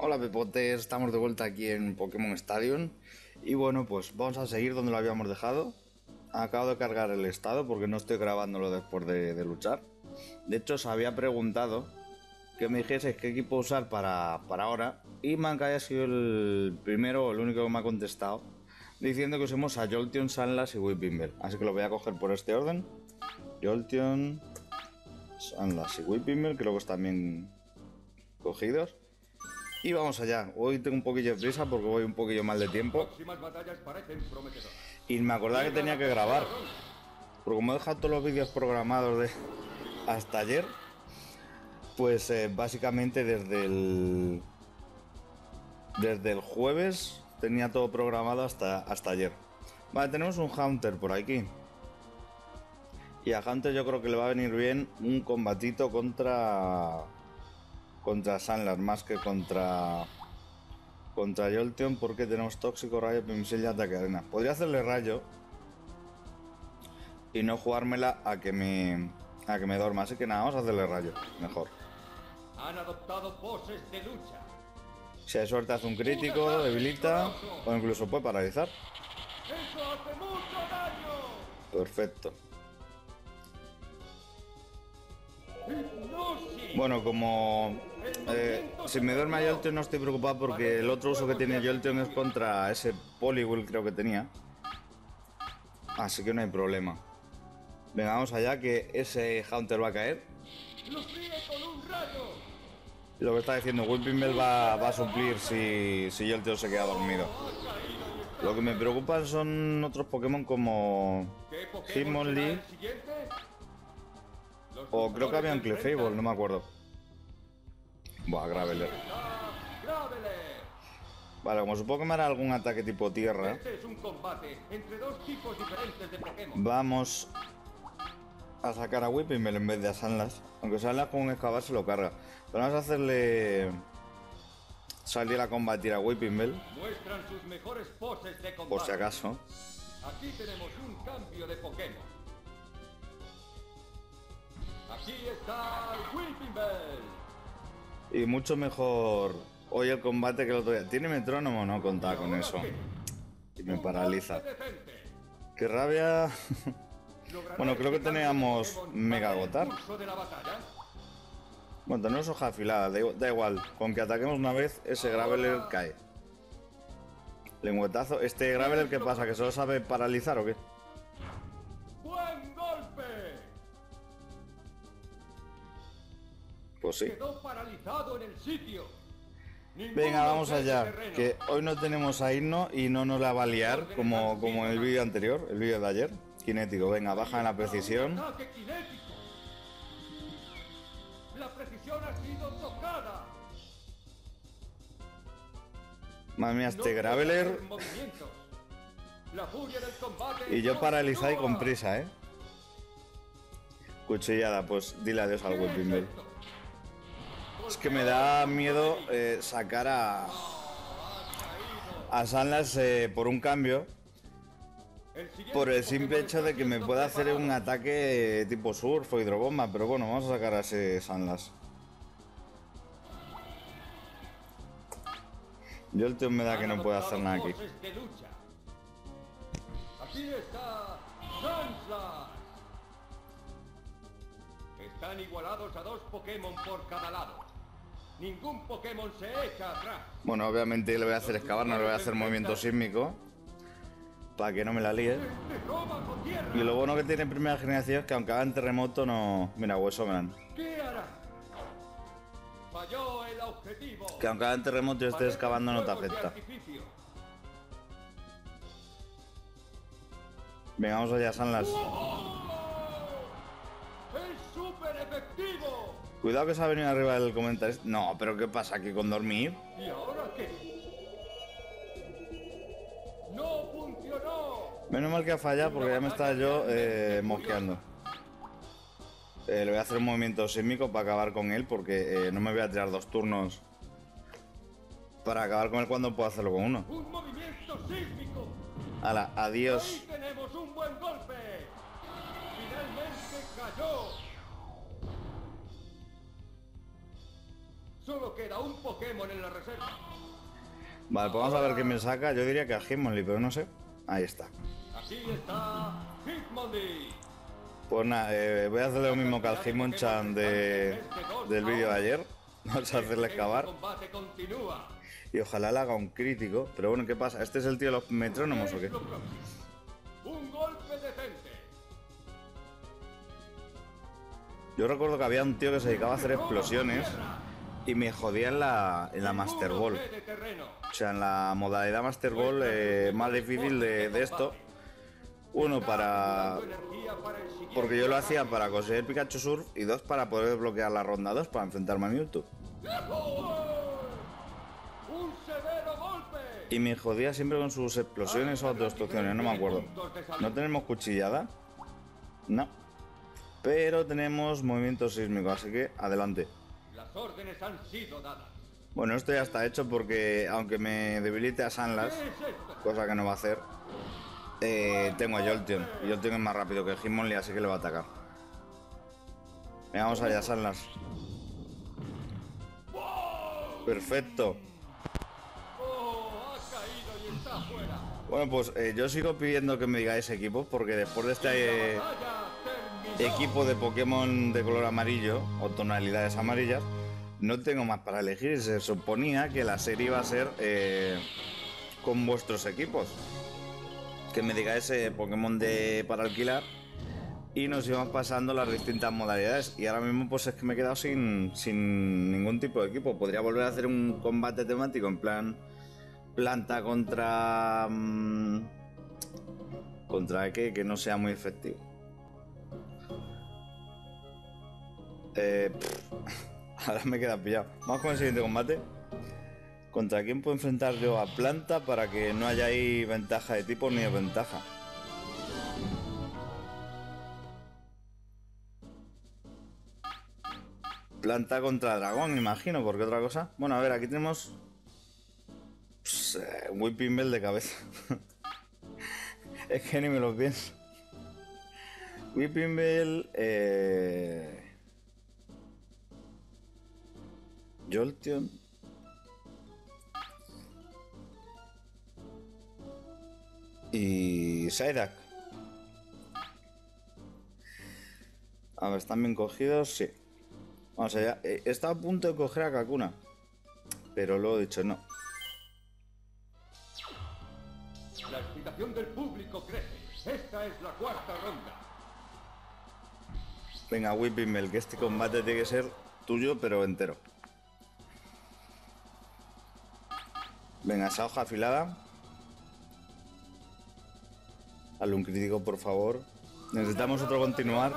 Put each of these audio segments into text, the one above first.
Hola Pepotes, estamos de vuelta aquí en Pokémon Stadium. Y bueno, pues vamos a seguir donde lo habíamos dejado. Acabo de cargar el estado porque no estoy grabándolo después de luchar. De hecho, os había preguntado que me dijeseis qué equipo usar para ahora. Y Mancay ha sido el primero o el único que me ha contestado, diciendo que usemos a Jolteon, Sunlash y Whipping. Así que lo voy a coger por este orden. Jolteon, Sunlash y Whipping, creo que están bien cogidos. Y vamos allá. Hoy tengo un poquillo de prisa porque voy un poquillo mal de tiempo. Y me acordaba que tenía que grabar. Porque como he dejado todos los vídeos programados de hasta ayer, pues básicamente desde el jueves tenía todo programado hasta ayer. Vale, tenemos un Haunter por aquí. Y a Haunter yo creo que le va a venir bien un combatito contra Sunlash más que contra Jolteon, porque tenemos tóxico, rayo, pincel y ataque arena. Podría hacerle rayo y no jugármela a que me duerma, así que nada, vamos a hacerle rayo, mejor. Han adoptado poses de lucha. Si hay suerte hace un crítico, debilita o incluso puede paralizar. ¡Eso hace mucho daño! Perfecto. ¡Hipnosis! Bueno, como si me duerme a Jolteon no estoy preocupado porque el otro uso que tiene Jolteon es contra ese Poliwhirl, creo que tenía. Así que no hay problema. Venga, vamos allá que ese Haunter va a caer. ¡Lo fríe con un rayo! Lo que está diciendo Whipping va a suplir si Jolteon se queda dormido. Lo que me preocupan son otros Pokémon como Hitmonlee o creo que había un Clefable, no me acuerdo. Buah, Graveler. Vale, como supongo que me hará algún ataque tipo tierra. Este es un combate entre dos tipos diferentes de Pokémon. Vamos a sacar a Whipping en vez de a Sunlash. Aunque Sunlash con un excavar se lo carga. Pero vamos a hacerle salir a combatir a Whipping Muestran sus mejores poses de combate. por si acaso. Aquí tenemos un cambio de Pokémon. Aquí está Whipping Bell. Y mucho mejor hoy el combate que el otro día. ¿Tiene metrónomo? No contaba con eso. Y me paraliza. ¡Qué rabia! Bueno, creo que teníamos Mega Agotar. Bueno, tenemos hoja afilada, da igual. Con que ataquemos una vez, ese Graveler cae. Lengüetazo. ¿Este Graveler qué pasa? ¿Que solo sabe paralizar o qué? ¡Buen golpe! Pues sí. Quedó paralizado en el sitio. Venga, vamos allá. Que hoy no tenemos a Himno y no nos la va a liar como en el vídeo anterior, el vídeo de ayer. Cinético, venga, baja en la precisión. ¡Ataque cinético! La precisión ha sido tocada. Madre mía, este Graveler. La furia del combate Y yo paralizado y con prisa, ¿eh? Cuchillada, pues dile adiós al Whipping Bell. Es que me da miedo sacar a Sunlash por un cambio. Por el simple hecho de que me pueda hacer un ataque tipo surf o hidrobomba. Pero bueno, vamos a sacar a ese Sunlash. Jolteon me da que no puede hacer nada aquí. Aquí está Sunlash. Están igualados a dos Pokémon por cada lado. Ningún Pokémon se echa atrás. Bueno, obviamente le voy a hacer excavar, no le voy a hacer movimiento sísmico. Para que no me la líe. Y lo bueno que tiene en primera generación es que aunque hagan terremoto no... Mira, Huesomran. ¿Qué hará? Falló el objetivo. Que aunque hagan terremoto y estés excavando no te afecta. Venga, vamos allá, Sunlash. ¡Es súper efectivo! Cuidado que se ha venido arriba del comentario. No, pero ¿qué pasa aquí con dormir? ¿Y ahora qué? ¡No funcionó! Menos mal que ha fallado porque ya me estaba yo mosqueando. Le voy a hacer un movimiento sísmico para acabar con él porque no me voy a tirar 2 turnos para acabar con él cuando puedo hacerlo con uno. ¡Un movimiento sísmico! Hala, adiós. ¡Ahí tenemos un buen golpe! ¡Finalmente cayó! Solo queda un Pokémon en la reserva. Vale, pues vamos a ver qué me saca. Yo diría que a Hitmonlee, pero no sé. Ahí está. Aquí está Hitmonlee. Pues nada, voy a hacerle lo mismo que al Hitmonchan del vídeo de ayer. Vamos a hacerle excavar. El combate continúa. Y ojalá le haga un crítico. Pero bueno, ¿qué pasa? ¿Este es el tío de los metrónomos o qué? Es lo próximo. Un golpe decente. Yo recuerdo que había un tío que se dedicaba a hacer explosiones y me jodía en la Master Ball. De terreno. O sea, en la modalidad Master Ball más difícil de esto. Uno, para... Energía para el siguiente. porque yo lo hacía para conseguir Pikachu Surf y dos, para poder desbloquear la ronda 2 para enfrentarme a Mewtwo. Un severo golpe. Y me jodía siempre con sus explosiones o autodestrucciones, no me acuerdo. ¿No tenemos cuchillada? No. Pero tenemos movimiento sísmico, así que adelante. Las órdenes han sido dadas. Bueno, esto ya está hecho porque aunque me debilite a Sunlash, ¿Qué es esto? cosa que no va a hacer, tengo a Jolteon. Y Jolteon es más rápido que Hitmonlee, así que le va a atacar. Venga, vamos allá, Sunlash. Perfecto. Oh, ha caído y está fuera. Bueno, pues yo sigo pidiendo que me digáis equipos, porque después de este Vaya, terminó. equipo de Pokémon de color amarillo o tonalidades amarillas, no tengo más para elegir. Se suponía que la serie iba a ser con vuestros equipos. Que me digáis Pokémon para alquilar y nos íbamos pasando las distintas modalidades. Y ahora mismo pues es que me he quedado sin ningún tipo de equipo. Podría volver a hacer un combate temático en plan planta contra... ¿contra qué? Que no sea muy efectivo. Ahora me queda pillado. Vamos con el siguiente combate. ¿Contra quién puedo enfrentar yo a planta para que no haya ahí ventaja de tipo ni desventaja? Planta contra dragón, imagino, porque otra cosa. Bueno, a ver, aquí tenemos Whipping Bell de cabeza. Es que ni me lo pienso. Whipping Bell, Jolteon. Y Psyduck. A ver, ¿están bien cogidos? Sí. Vamos allá. He estado a punto de coger a Kakuna, pero luego he dicho no. La excitación del público crece. Esta es la cuarta ronda. Venga, Whipping Bell, que este combate tiene que ser tuyo, pero entero. Venga, esa hoja afilada. Hazle un crítico, por favor. Necesitamos otro continuar.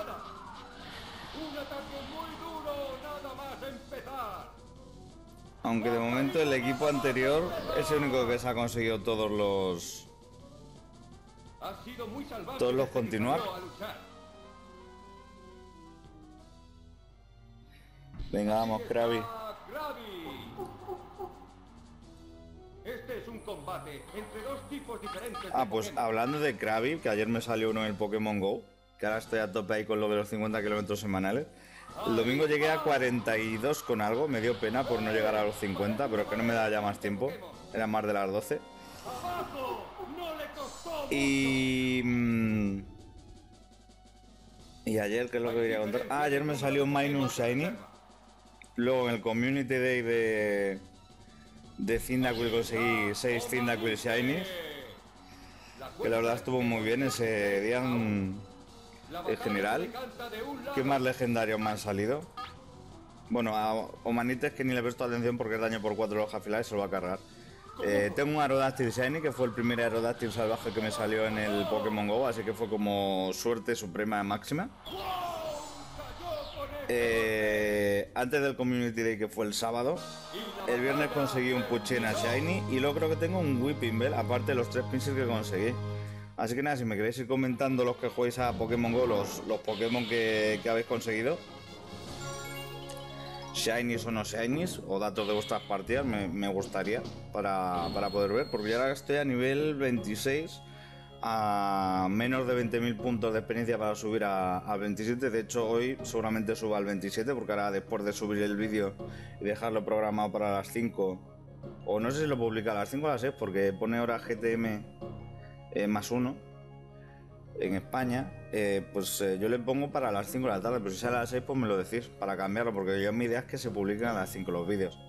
Un ataque muy duro, nada más empezar. Aunque de momento el equipo anterior es el único que se ha conseguido Ha sido muy salvaje. todos los desde que continuar. salió a luchar. Venga, vamos, Krabby. Krabby. Este es un combate entre dos tipos diferentes de Pues Pokémon. hablando de Krabby, que ayer me salió uno en el Pokémon GO, que ahora estoy a tope ahí con lo de los 50 kilómetros semanales. El domingo llegué a 42 con algo, me dio pena por no llegar a los 50, pero es que no me da ya más tiempo, eran más de las 12. ¡Abajo! ¡No le costó! Y ayer, ¿qué es lo que quería contar? Ayer me salió un Minun Shiny. Luego en el Community Day de Cyndaquil conseguí 6 Cyndaquil Shinies, que la verdad estuvo muy bien ese día en general. ¿Qué más legendarios me han salido? Bueno, a Omanites, que ni le presto atención porque es daño por 4 hojas afiladas y se lo va a cargar. Tengo un Aerodactyl Shiny, que fue el primer Aerodactyl salvaje que me salió en el Pokémon GO, así que fue como suerte suprema máxima. Antes del Community Day, que fue el sábado, el viernes conseguí un Puchena Shiny y luego creo que tengo un Whipping Bell, aparte de los 3 Pinsir que conseguí. Así que nada, si me queréis ir comentando los que jugáis a Pokémon GO, los Pokémon que habéis conseguido, Shinies o no Shinies, o datos de vuestras partidas, me gustaría para poder ver, porque ya ahora estoy a nivel 26 a menos de 20.000 puntos de experiencia para subir a 27. De hecho, hoy seguramente suba al 27, porque ahora después de subir el vídeo y dejarlo programado para las 5, o no sé si lo publica a las 5 o a las 6, porque pone hora GTM +1 en España, yo le pongo para las 5 de la tarde, pero si sale a las 6 pues me lo decís para cambiarlo, porque yo mi idea es que se publiquen a las 5 los vídeos.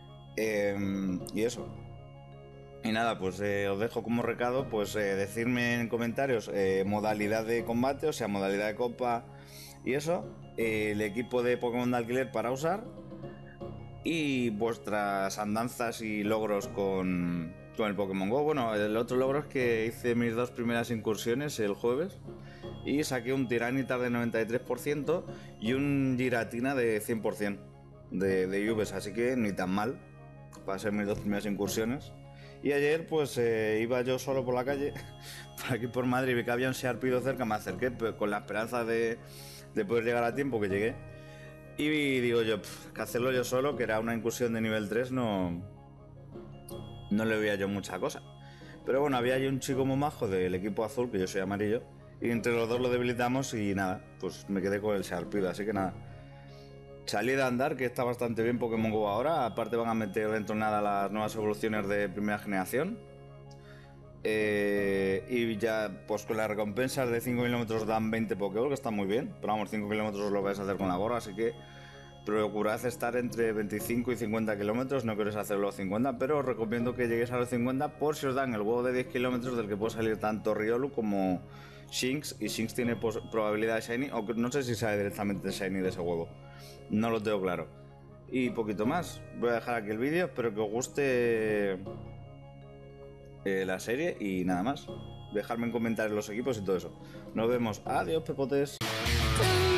Y eso. Y nada, pues os dejo como recado, pues decirme en comentarios modalidad de combate, o sea, modalidad de copa y eso, el equipo de Pokémon de alquiler para usar y vuestras andanzas y logros con el Pokémon GO. Bueno, el otro logro es que hice mis 2 primeras incursiones el jueves y saqué un Tiranitar de 93% y un Giratina de 100% de IVs, así que ni tan mal para ser mis 2 primeras incursiones. Y ayer pues iba yo solo por la calle, por aquí por Madrid, vi que había un Sharpedo cerca, me acerqué con la esperanza de poder llegar a tiempo, que llegué. Y digo yo, que hacerlo yo solo, que era una incursión de nivel 3, no le veía yo mucha cosa. Pero bueno, había allí un chico muy majo del equipo azul, que yo soy amarillo, y entre los dos lo debilitamos y nada, pues me quedé con el Sharpedo, así que nada. Salí de andar, que está bastante bien Pokémon GO ahora. Aparte van a meter dentro de nada las nuevas evoluciones de primera generación. Y ya pues con las recompensas de 5 kilómetros dan 20 Pokéball, que está muy bien. Pero vamos, 5 kilómetros lo vais a hacer con la gorra, así que procurad estar entre 25 y 50 kilómetros. No queréis hacerlo los 50, pero os recomiendo que lleguéis a los 50 por si os dan el huevo de 10 kilómetros del que puede salir tanto Riolu como Shinx. Y Shinx tiene probabilidad de Shiny, aunque no sé si sale directamente Shiny de ese huevo. No lo tengo claro. Y poquito más. Voy a dejar aquí el vídeo. Espero que os guste la serie y nada más. Dejadme en comentarios los equipos y todo eso. Nos vemos. Adiós, pepotes.